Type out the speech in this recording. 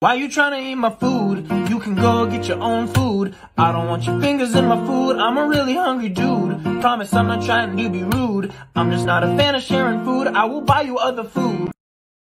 Why you tryna eat my food? You can go get your own food. I don't want your fingers in my food. I'm a really hungry dude. Promise I'm not trying to be rude. I'm just not a fan of sharing food. I will buy you other food.